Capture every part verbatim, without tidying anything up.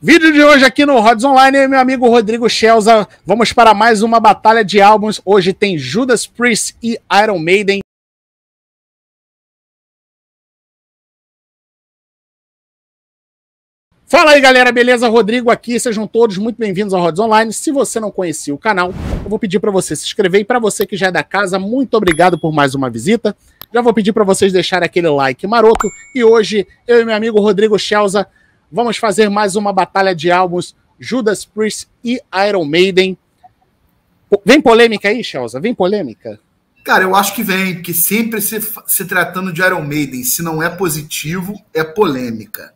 Vídeo de hoje aqui no Rods Online, meu amigo Rodrigo Schelza. Vamos para mais uma batalha de álbuns. Hoje tem Judas Priest e Iron Maiden. Fala aí, galera, beleza? Rodrigo aqui, sejam todos muito bem-vindos ao Rods Online. Se você não conhecia o canal, eu vou pedir para você se inscrever. E para você que já é da casa, muito obrigado por mais uma visita. Já vou pedir para vocês deixarem aquele like maroto. E hoje, eu e meu amigo Rodrigo Schelza vamos fazer mais uma batalha de álbuns, Judas Priest e Iron Maiden. Vem polêmica aí, Schelza? Vem polêmica? Cara, eu acho que vem, porque sempre se, se tratando de Iron Maiden, se não é positivo, é polêmica.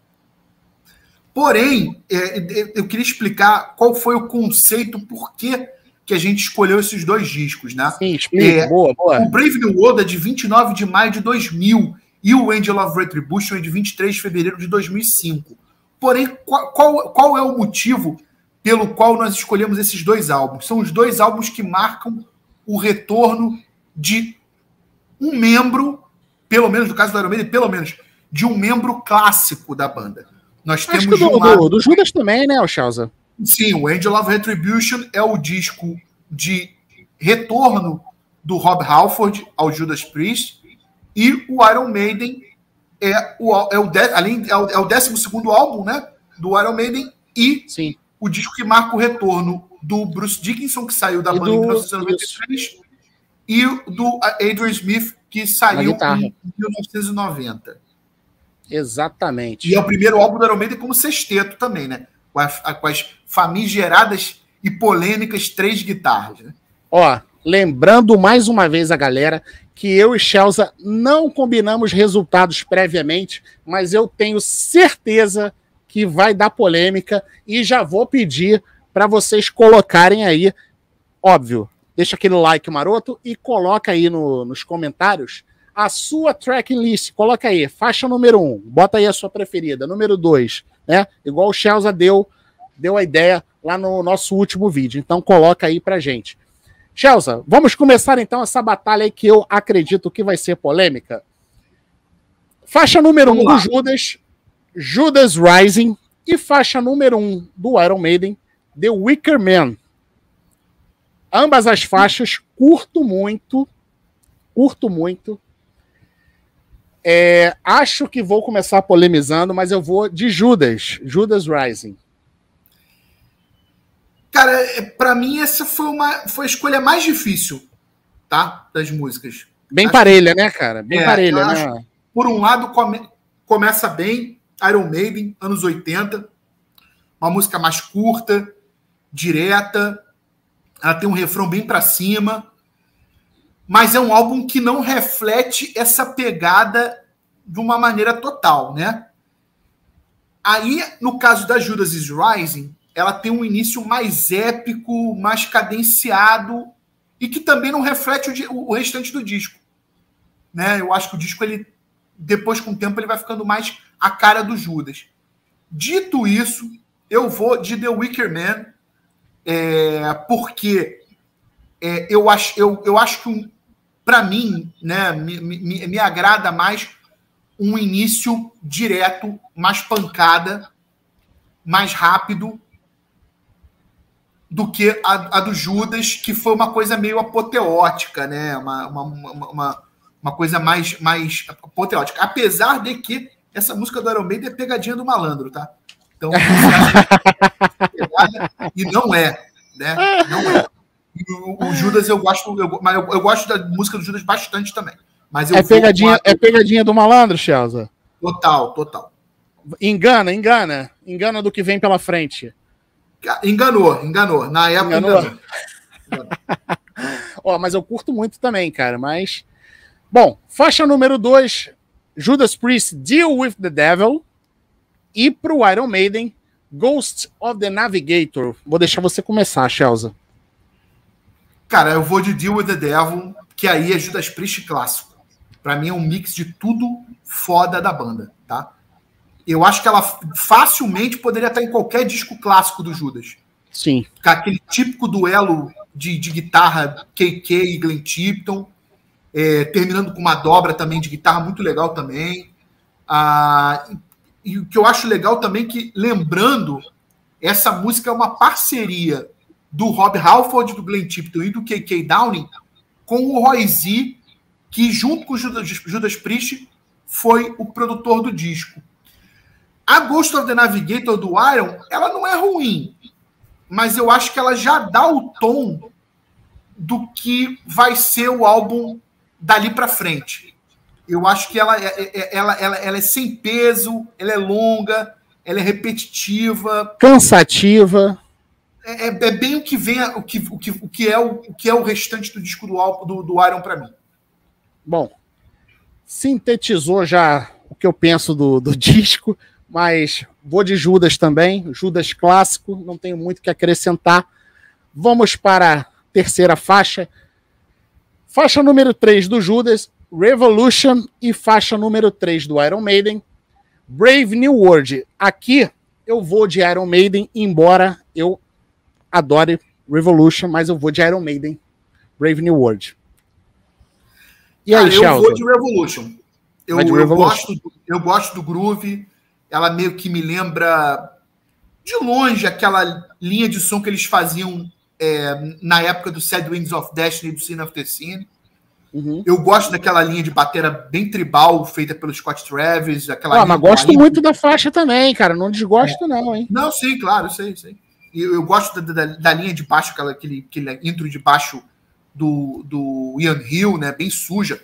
Porém, é, eu queria explicar qual foi o conceito, por que que a gente escolheu esses dois discos, né? Sim, explica, é, boa, boa. O Brave New World é de vinte e nove de maio de dois mil e o Angel of Retribution é de vinte e três de fevereiro de dois mil e cinco. Porém, qual, qual, qual é o motivo pelo qual nós escolhemos esses dois álbuns? São os dois álbuns que marcam o retorno de um membro, pelo menos no caso do Iron Maiden, pelo menos, de um membro clássico da banda. Nós Acho temos que do, um lado... do, do Judas também, né, o Schelza? Sim, o Angel of Retribution é o disco de retorno do Rob Halford ao Judas Priest, e o Iron Maiden é o, é o, de, além, é o, é o décimo segundo álbum, né, do Iron Maiden, e Sim. o disco que marca o retorno do Bruce Dickinson, que saiu da E banda do, em mil novecentos e noventa e três, isso. E do Adrian Smith, que saiu em mil novecentos e noventa. Exatamente. E é o primeiro álbum do Iron Maiden como sexteto também, né? Com as, com as famigeradas e polêmicas três guitarras, né? Ó, lembrando mais uma vez a galera que eu e Schelza não combinamos resultados previamente, mas eu tenho certeza que vai dar polêmica e já vou pedir para vocês colocarem aí, óbvio, deixa aquele like maroto e coloca aí no, nos comentários a sua tracking list, coloca aí, faixa número um, bota aí a sua preferida, número dois, né? Igual o Schelza deu, deu a ideia lá no nosso último vídeo, então coloca aí pra gente. Schelza, vamos começar então essa batalha aí que eu acredito que vai ser polêmica. Faixa número um do Judas, Judas Rising, e faixa número um do Iron Maiden, The Wicker Man. Ambas as faixas, curto muito, curto muito. É, acho que vou começar polemizando, mas eu vou de Judas, Judas Rising. Cara, pra mim essa foi, uma, foi a escolha mais difícil, tá? Das músicas. Bem acho parelha, que, né, cara? Bem é, parelha, acho, né? Por um lado, come, começa bem, Iron Maiden, anos oitenta. Uma música mais curta, direta. Ela tem um refrão bem pra cima. Mas é um álbum que não reflete essa pegada de uma maneira total, né? Aí, no caso da Judas is Rising, ela tem um início mais épico, mais cadenciado, e que também não reflete o, o restante do disco, né? Eu acho que o disco, ele, depois, com o tempo, ele vai ficando mais a cara do Judas. Dito isso, eu vou de The Wicker Man, é, porque é, eu, acho, eu, eu acho que, um, para mim, né, me, me, me agrada mais um início direto, mais pancada, mais rápido, do que a, a do Judas, que foi uma coisa meio apoteótica, né? Uma, uma, uma, uma coisa mais, mais apoteótica. Apesar de que essa música do Iron Maiden é pegadinha do malandro, tá? Então, e não é, né? Não é. E o, o Judas eu gosto, eu, mas eu, eu gosto da música do Judas bastante também. Mas eu é, pegadinha, a... é pegadinha do malandro, Schelza? Total, total. Engana, engana. Engana do que vem pela frente. Enganou, enganou. Na época enganou. enganou. enganou. Ó, mas eu curto muito também, cara. Mas. Bom, faixa número dois, Judas Priest, Deal with the Devil. E pro Iron Maiden, Ghost of the Navigator. Vou deixar você começar, Schelza. Cara, eu vou de Deal with the Devil, que aí é Judas Priest clássico. Pra mim é um mix de tudo foda da banda, tá? Eu acho que ela facilmente poderia estar em qualquer disco clássico do Judas. Sim. Com aquele típico duelo de, de guitarra K K e Glenn Tipton, é, terminando com uma dobra também de guitarra muito legal também. Ah, e o que eu acho legal também que, lembrando essa música é uma parceria do Rob Halford, do Glenn Tipton e do K K Downing com o Roy Z, que junto com o Judas, Judas Priest foi o produtor do disco. A Ghost of the Navigator do Iron, ela não é ruim, mas eu acho que ela já dá o tom do que vai ser o álbum dali para frente. Eu acho que ela, ela, ela, ela é sem peso, ela é longa, ela é repetitiva, cansativa. É, é bem o que vem, o que, o que, o que, é, o, o que é o restante do disco do, álbum, do, do Iron para mim. Bom, sintetizou já o que eu penso do, do disco, mas vou de Judas também, Judas clássico, não tenho muito o que acrescentar. Vamos para a terceira faixa. Faixa número três do Judas, Revolution, e faixa número três do Iron Maiden, Brave New World. Aqui eu vou de Iron Maiden, embora eu adore Revolution, mas eu vou de Iron Maiden, Brave New World. E aí, Cara, eu vou de Revolution. Eu, de Revolution. Eu, gosto, eu gosto do groove. Ela meio que me lembra de longe aquela linha de som que eles faziam é, na época do Sad Wings of Destiny e do Sin of the Sin. Uhum. Eu gosto daquela linha de batera bem tribal feita pelo Scott Travis. Aquela ah, mas gosto muito da faixa também, cara. Não desgosto, é. não, hein? Não, sim, claro, sei, sei. Eu, eu gosto da, da, da linha de baixo, aquela, aquele, aquele intro de baixo do, do Ian Hill, né? Bem suja.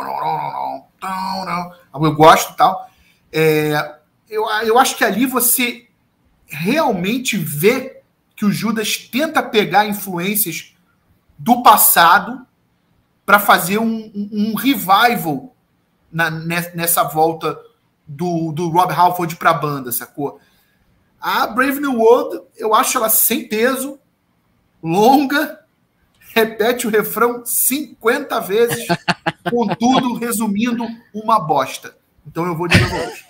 Eu gosto e tal. É, eu, eu acho que ali você realmente vê que o Judas tenta pegar influências do passado para fazer um, um, um revival na, nessa volta do, do Rob Halford para a banda, sacou? A Brave New World, eu acho ela sem peso, longa, repete o refrão cinquenta vezes, contudo, resumindo, uma bosta. Então eu vou de Revolution.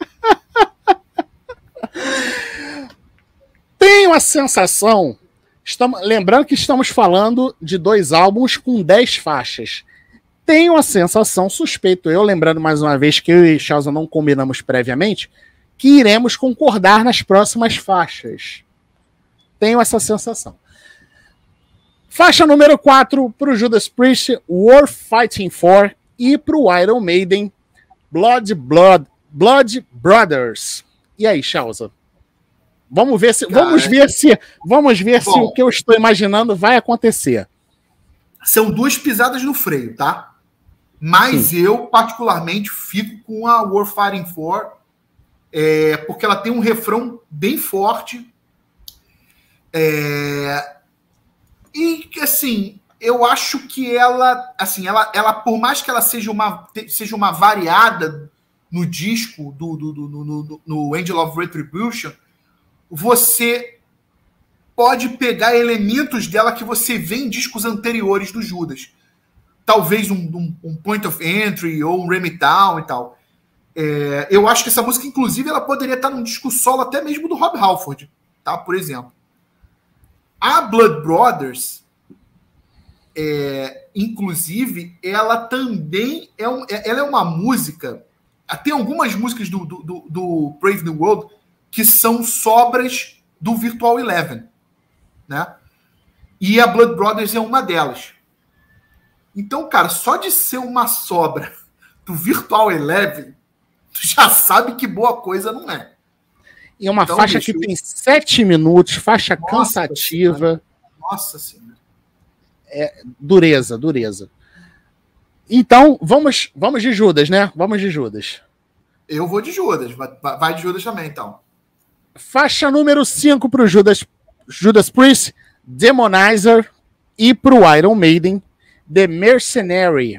Tenho a sensação... Estamos, lembrando que estamos falando de dois álbuns com dez faixas. Tenho a sensação, suspeito eu, lembrando mais uma vez que eu e Chelsea não combinamos previamente, que iremos concordar nas próximas faixas. Tenho essa sensação. Faixa número quatro para o Judas Priest, Worth Fighting For, e para o Iron Maiden, Blood, Blood, Blood Brothers. E aí, Chelsea? Vamos ver se, Cara, vamos ver se, vamos ver bom, se o que eu estou imaginando vai acontecer. São duas pisadas no freio, tá? Mas Sim. eu, particularmente, fico com a Worth Fighting For, é, porque ela tem um refrão bem forte. É, e, assim, eu acho que ela, assim, ela, ela, por mais que ela seja uma, seja uma variada no disco do, do, do, do, do, no Angel of Retribution, você pode pegar elementos dela que você vê em discos anteriores do Judas. Talvez um, um, um Point of Entry ou um Remy Town e tal. É, eu acho que essa música, inclusive, ela poderia estar num disco solo até mesmo do Rob Halford, tá? Por exemplo. A Blood Brothers, é, inclusive, ela também é, um, ela é uma música... Tem algumas músicas do, do, do, do Brave New World que são sobras do Virtual Eleven, né? E a Blood Brothers é uma delas. Então, cara, só de ser uma sobra do Virtual Eleven, tu já sabe que boa coisa não é. E uma então, faixa bicho, que tem sete minutos, faixa nossa cansativa. Senhora. Nossa Senhora. É, dureza, dureza. Então, vamos, vamos de Judas, né? Vamos de Judas. Eu vou de Judas. Vai, vai de Judas também, então. Faixa número cinco para o Judas, Judas Priest, Demonizer, e para o Iron Maiden, The Mercenary.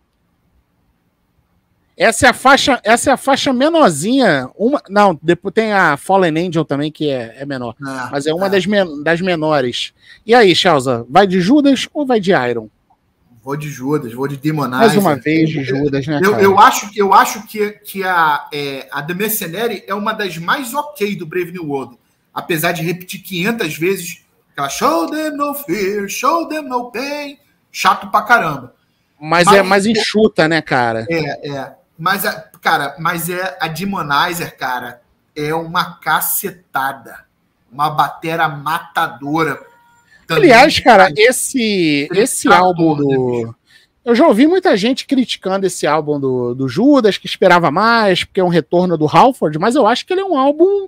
Essa é a faixa, essa é a faixa menorzinha. Uma, não, depois tem a Fallen Angel também, que é, é menor. É, mas é uma é. Das, men, das menores. E aí, Chelsea, vai de Judas ou vai de Iron? Vou de Judas, vou de Demonizer. Mais uma vez de Judas, né, eu, cara? Eu acho, eu acho que, que a, é, a The Mercenary é uma das mais ok do Brave New World. Apesar de repetir quinhentas vezes aquela show them no fear, show them no pain. Chato pra caramba. Mas, mas é mais enxuta, né, cara? É, é. Mas, a, cara, mas é a Demonizer, cara, é uma cacetada. uma batera matadora. Também. Aliás, cara, esse, esse álbum do... Eu já ouvi muita gente criticando esse álbum do, do Judas, que esperava mais, porque é um retorno do Halford, mas eu acho que ele é um álbum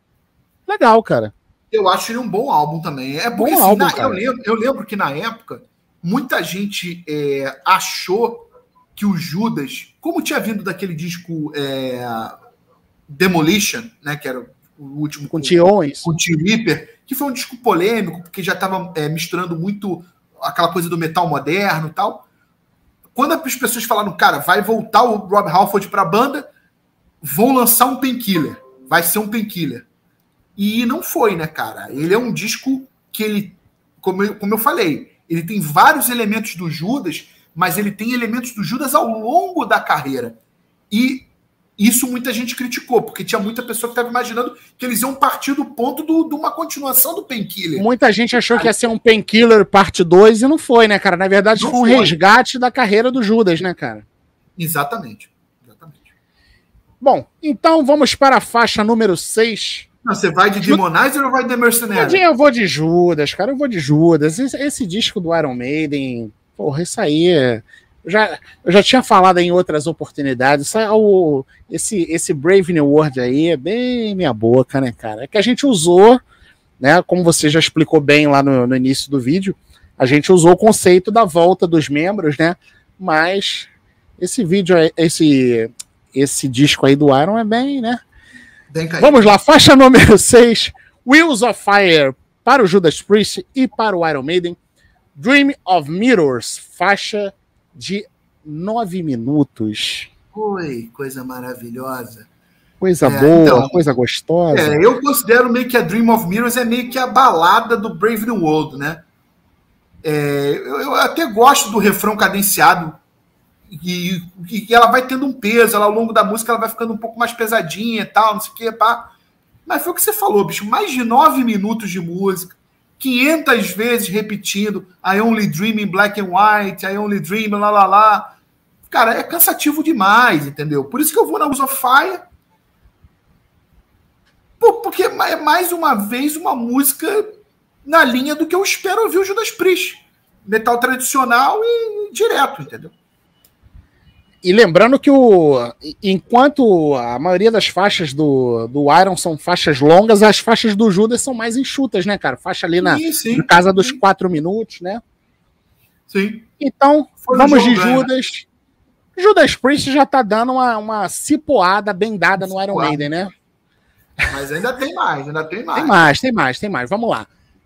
legal, cara. Eu acho ele um bom álbum também. É porque, bom assim, álbum, na, eu, lembro, eu lembro que na época, muita gente é, achou que o Judas, como tinha vindo daquele disco é, Demolition, né, que era o último com o T. Owens, com o T. Reaper, que foi um disco polêmico, porque já estava é, misturando muito aquela coisa do metal moderno e tal. Quando as pessoas falaram, cara, vai voltar o Rob Halford para a banda, vão lançar um Painkiller, vai ser um Painkiller. E não foi, né, cara? Ele é um disco que ele, como eu, como eu falei, ele tem vários elementos do Judas, mas ele tem elementos do Judas ao longo da carreira. E isso muita gente criticou, porque tinha muita pessoa que estava imaginando que eles iam partir do ponto de uma continuação do Painkiller. Muita gente achou que ia ser um Painkiller parte dois e não foi, né, cara? Na verdade, não foi um foi. resgate da carreira do Judas, né, cara? Exatamente. Exatamente. Bom, então vamos para a faixa número seis. Não, você vai de Demonizer ou vai de Mercenary? Eu vou de Judas, cara, eu vou de Judas. Esse, esse disco do Iron Maiden, porra, isso aí... É... Eu já, eu já tinha falado em outras oportunidades. O, esse, esse Brave New World aí é bem minha boca, né, cara? É que a gente usou, né? Como você já explicou bem lá no, no início do vídeo, a gente usou o conceito da volta dos membros, né? Mas esse vídeo, esse, esse disco aí do Iron é bem, né? Bem Vamos lá, faixa número seis, Wheels of Fire para o Judas Priest e para o Iron Maiden. Dream of Mirrors, faixa de nove minutos. Oi, coisa maravilhosa. Coisa é, boa, então, coisa gostosa. É, eu considero meio que a Dream of Mirrors é meio que a balada do Brave New World, né? É, eu, eu até gosto do refrão cadenciado e, e ela vai tendo um peso, ela, ao longo da música ela vai ficando um pouco mais pesadinha e tal, não sei o que, pá. Mas foi o que você falou, bicho, mais de nove minutos de música, quinhentas vezes repetindo I only dream in black and white, I only dream, lá, lá, lá. Cara, é cansativo demais, entendeu? Por isso que eu vou na Wheels of Fire, porque é mais uma vez uma música na linha do que eu espero ouvir o Judas Priest. Metal tradicional e direto, entendeu? E lembrando que o, enquanto a maioria das faixas do, do Iron são faixas longas, as faixas do Judas são mais enxutas, né, cara? Faixa ali na, sim, sim, na casa sim. dos quatro minutos, né? Sim. Então, Foi vamos de Judas. Né? Judas Priest já tá dando uma, uma cipoada bem dada no Iron Maiden, né? Mas ainda tem mais, ainda tem mais. Tem mais, tem mais, tem mais. Vamos lá.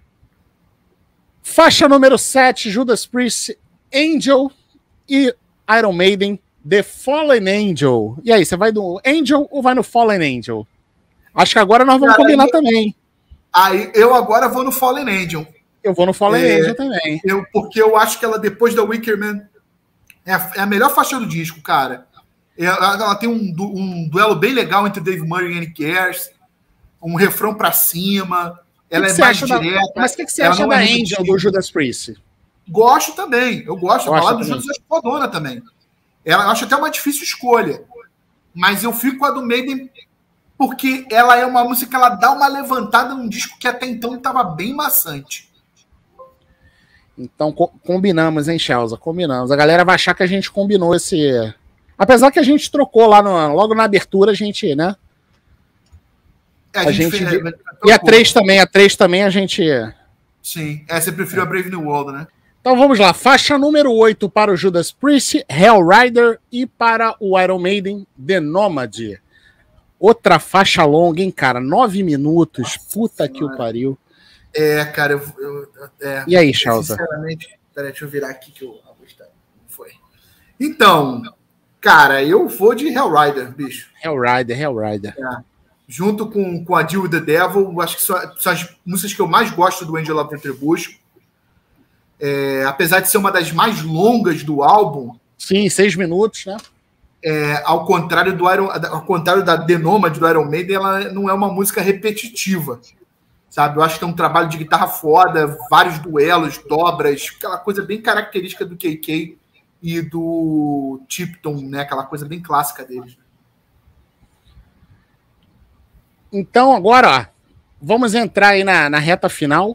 Faixa número sete, Judas Priest, Angel e Iron Maiden, The Fallen Angel. E aí, você vai do Angel ou vai no Fallen Angel? Acho que agora nós vamos Cara, combinar eu, também. Aí eu agora vou no Fallen Angel. Eu vou no Fallen é, Angel também. Eu, porque eu acho que ela, depois da Wicker Man, é a, é a melhor faixa do disco, cara. Ela, ela tem um, um duelo bem legal entre Dave Murray e Annie Cares, um refrão pra cima, ela que que é mais direta. Da, mas o que, que você acha da é Angel do Judas Priest? Gosto também, eu gosto. A balada do Judas é fodona também. Ela, eu acho até uma difícil escolha. Mas eu fico com a do Maiden porque ela é uma música que ela dá uma levantada num disco que até então estava bem maçante. Então co combinamos, hein, Chelsea? Combinamos. A galera vai achar que a gente combinou esse... Apesar que a gente trocou lá, no... logo na abertura, a gente, né? É, a, a gente... gente... Fez... E a três também, a três também a gente... Sim, é, você preferiu é. a Brave New World, né? Então vamos lá, faixa número oito para o Judas Priest, Hellrider, e para o Iron Maiden, The Nomad. Outra faixa longa, hein, cara? Nove minutos, Nossa, puta senhora. Que o pariu. É, cara, eu... eu é, e aí, Chelsea? Sinceramente, peraí, deixa eu virar aqui que eu... Foi. Então, cara, eu vou de Hellrider, bicho. Hellrider, Hellrider. É. Junto com, com a Deal with the Devil, acho que são, são as músicas que eu mais gosto do Angel of Retribution. É, apesar de ser uma das mais longas do álbum. Sim, seis minutos, né? É, ao contrário do Iron, ao contrário da The Nomad do Iron Maiden, ela não é uma música repetitiva, sabe? Eu acho que é um trabalho de guitarra foda, vários duelos, dobras, aquela coisa bem característica do K K e do Tipton, né? Aquela coisa bem clássica deles. Então agora, ó, vamos entrar aí na, na reta final.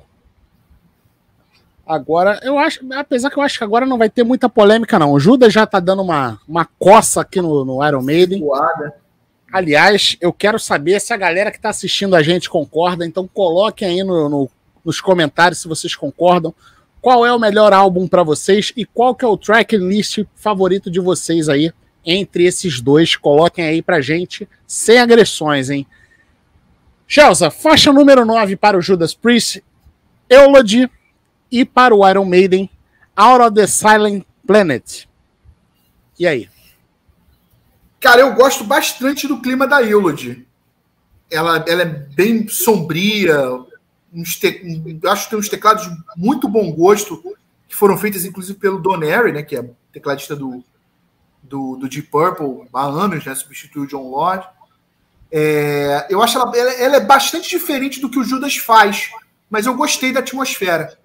Agora, eu acho, apesar que eu acho que agora não vai ter muita polêmica, não. O Judas já tá dando uma, uma coça aqui no, no Iron Maiden. Boada. Aliás, eu quero saber se a galera que tá assistindo a gente concorda, então coloquem aí no, no, nos comentários se vocês concordam. Qual é o melhor álbum para vocês e qual que é o tracklist favorito de vocês aí entre esses dois? Coloquem aí pra gente, sem agressões, hein? Chelsea, faixa número nove para o Judas Priest, Eulogy, e para o Iron Maiden, Out of the Silent Planet. E aí? Cara, eu gosto bastante do clima da Eulogy. Ela, ela é bem sombria. Uns te... Acho que tem uns teclados de muito bom gosto, que foram feitos inclusive pelo Don Airey, né, que é tecladista do, do, do Deep Purple há anos, né, substituiu o John Lord. É... Eu acho ela, ela, ela é bastante diferente do que o Judas faz, mas eu gostei da atmosfera.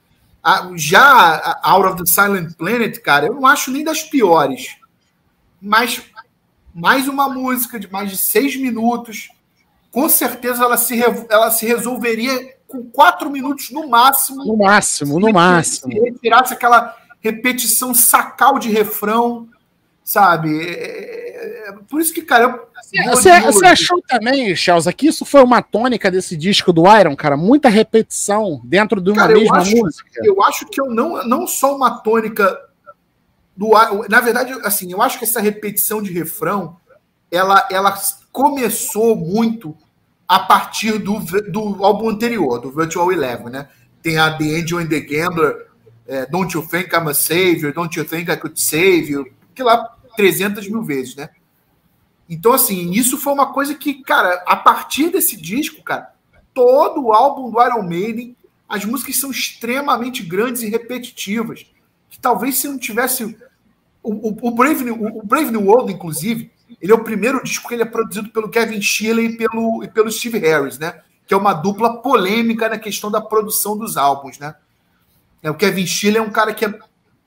Já a Out of the Silent Planet, cara, eu não acho nem das piores. Mas mais uma música de mais de seis minutos, com certeza ela se, ela se resolveria com quatro minutos no máximo. No máximo, no máximo. Se retirasse aquela repetição sacal de refrão, sabe? É, é, por isso que, cara, eu Você, você achou também, Chelsea, que isso foi uma tônica desse disco do Iron, cara? Muita repetição dentro de uma cara, mesma eu acho, música? Eu acho que eu não, não só uma tônica do na verdade, assim, eu acho que essa repetição de refrão, ela, ela começou muito a partir do, do álbum anterior, do Virtual Eleven, né? Tem a The Angel and the Gambler, é, Don't You Think I'm a Savior, Don't You Think I Could Save You, que lá trezentas mil vezes, né? Então, assim, isso foi uma coisa que, cara, a partir desse disco, cara, todo o álbum do Iron Maiden, as músicas são extremamente grandes e repetitivas. Que talvez se não tivesse... O, o, o, Brave, New, o Brave New World, inclusive, ele é o primeiro disco que ele é produzido pelo Kevin Shirley e pelo, e pelo Steve Harris, né? Que é uma dupla polêmica na questão da produção dos álbuns, né? É, o Kevin Shirley é um cara que é,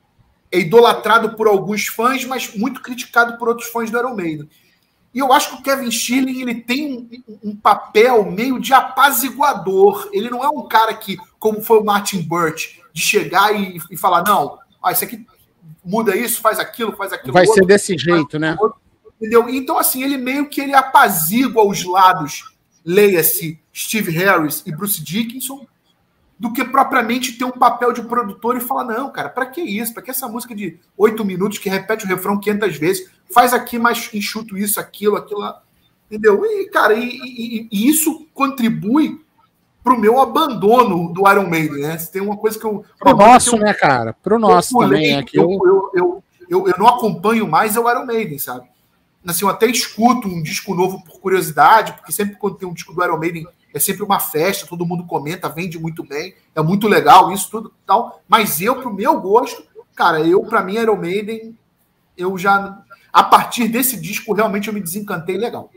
é idolatrado por alguns fãs, mas muito criticado por outros fãs do Iron Maiden. E eu acho que o Kevin Shirley, ele tem um, um papel meio de apaziguador. Ele não é um cara que, como foi o Martin Birch, de chegar e, e falar, não, ah, isso aqui muda isso, faz aquilo, faz aquilo. Vai outro, ser desse jeito, né? Outro, entendeu? Então, assim, ele meio que ele apazigua os lados, leia-se Steve Harris e Bruce Dickinson, do que propriamente ter um papel de produtor e falar, não, cara, pra que isso? Pra que essa música de oito minutos que repete o refrão quinhentas vezes? Faz aqui mais enxuto isso, aquilo, aquilo lá. Entendeu? E, cara, e, e, e isso contribui pro meu abandono do Iron Maiden, né? Se tem uma coisa que eu... Pro nosso, eu, né, cara? Pro nosso eu também. É que eu, eu, eu, eu, eu não acompanho mais o Iron Maiden, sabe? Assim, eu até escuto um disco novo por curiosidade, porque sempre quando tem um disco do Iron Maiden é sempre uma festa, todo mundo comenta, vende muito bem, é muito legal isso tudo e tal, mas eu, pro meu gosto, cara, eu, pra mim, Iron Maiden, eu já, a partir desse disco, realmente eu me desencantei legal.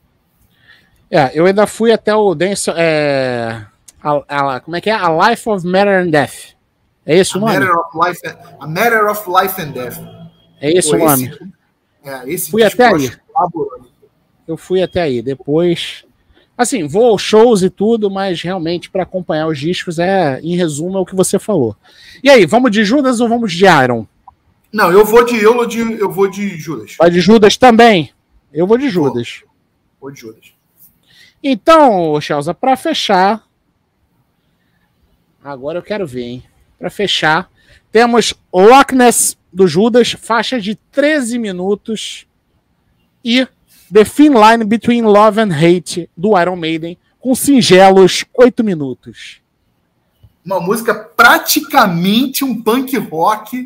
É, eu ainda fui até o Dance, é, a, a, como é que é? A Life of Matter and Death. É esse o nome? Matter of Life, a Matter of Life and Death. É esse Pô, o nome. Esse, é, esse fui até aí. Eu fui até aí. Depois... Assim, vou aos shows e tudo, mas realmente para acompanhar os discos é, em resumo, é o que você falou. E aí, vamos de Judas ou vamos de Iron? Não, eu vou de Eulogy, eu vou de Judas. Vai de Judas também? Eu vou de Judas. Vou, vou de Judas. Então, Chelsea, para fechar, agora eu quero ver, hein? Para fechar, temos Loch Ness do Judas, faixa de treze minutos, e The Thin Line Between Love and Hate, do Iron Maiden, com singelos oito minutos. Uma música praticamente um punk rock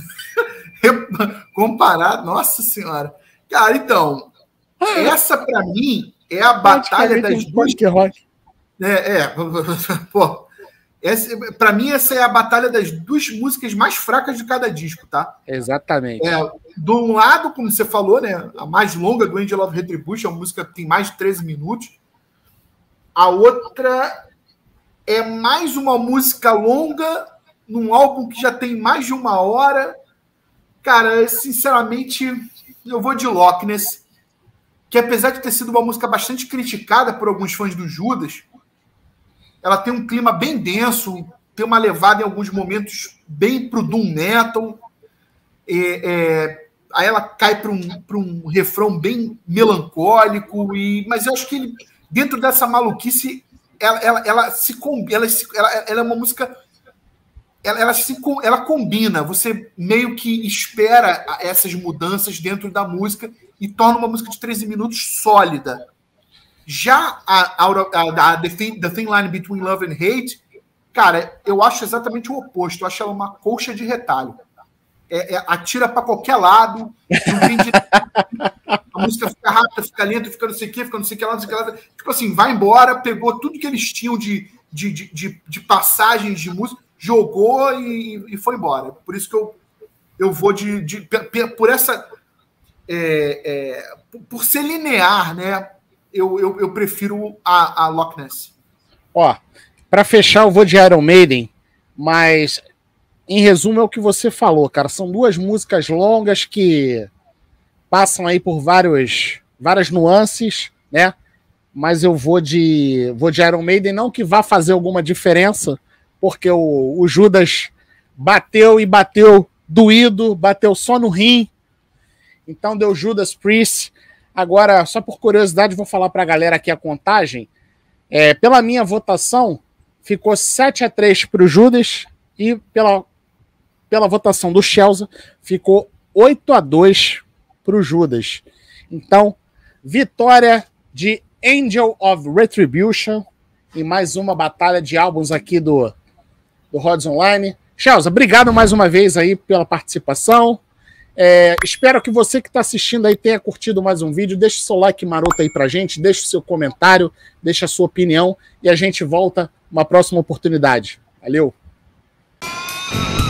comparado. Nossa Senhora. Cara, então, essa pra mim é a batalha das um duas... Punk rock. É, é. Pô, essa, pra mim essa é a batalha das duas músicas mais fracas de cada disco, tá? Exatamente. É, de um lado, como você falou, né, a mais longa do Angel of Retribution, a música tem mais de treze minutos. A outra é mais uma música longa num álbum que já tem mais de uma hora. Cara, sinceramente, eu vou de Loch Ness, que apesar de ter sido uma música bastante criticada por alguns fãs do Judas, ela tem um clima bem denso, tem uma levada em alguns momentos bem pro doom metal. É, é, aí ela cai para um, para um refrão bem melancólico, e, mas eu acho que ele, dentro dessa maluquice, ela, ela, ela se ela, ela, ela é uma música, ela, ela, se, ela combina, você meio que espera essas mudanças dentro da música e torna uma música de treze minutos sólida. Já a, a, a The, Thin, The Thin Line Between Love and Hate, cara, eu acho exatamente o oposto, eu acho ela uma colcha de retalho. É, é, atira para qualquer lado, não tem de... a música fica rápida, fica lenta, fica não sei o que, fica não sei o que lá, não sei o que lá. Tipo assim, vai embora, pegou tudo que eles tinham de, de, de, de, de passagens de música, jogou e, e foi embora. Por isso que eu, eu vou de, de por essa é, é, por ser linear, né? Eu, eu, eu prefiro a, a Loch Ness. Ó, para fechar, eu vou de Iron Maiden, mas em resumo é o que você falou, cara. São duas músicas longas que passam aí por vários, várias nuances, né? Mas eu vou de, vou de Iron Maiden, não que vá fazer alguma diferença, porque o, o Judas bateu e bateu doído, bateu só no rim. Então deu Judas Priest. Agora, só por curiosidade, vou falar para a galera aqui a contagem. É, pela minha votação, ficou sete a três para o Judas e pela, pela votação do Chelsea, ficou oito a dois para o Judas. Então, vitória de Angel of Retribution em mais uma batalha de álbuns aqui do, do Rods Online. Chelsea, obrigado mais uma vez aí pela participação. É, espero que você que está assistindo aí tenha curtido mais um vídeo. Deixe seu like maroto aí pra gente, deixe o seu comentário, deixe a sua opinião e a gente volta numa próxima oportunidade. Valeu!